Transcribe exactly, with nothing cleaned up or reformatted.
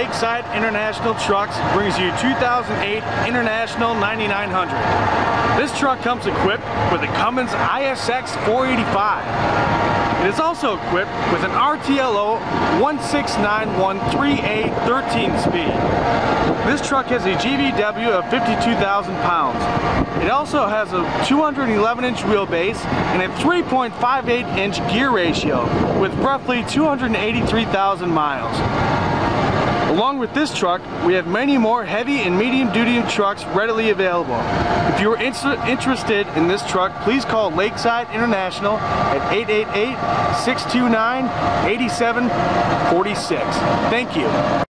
Lakeside International Trucks brings you two thousand eight International ninety-nine hundred. This truck comes equipped with a Cummins I S X four eighty-five. It is also equipped with an R T L O one six nine one three A thirteen speed. This truck has a G V W of fifty-two thousand pounds. It also has a two hundred eleven inch wheelbase and a three point five eight inch gear ratio with roughly two hundred eighty-three thousand miles. Along with this truck, we have many more heavy and medium duty trucks readily available. If you are inter interested in this truck, please call Lakeside International at eight eight eight, six two nine, eight seven four six. Thank you.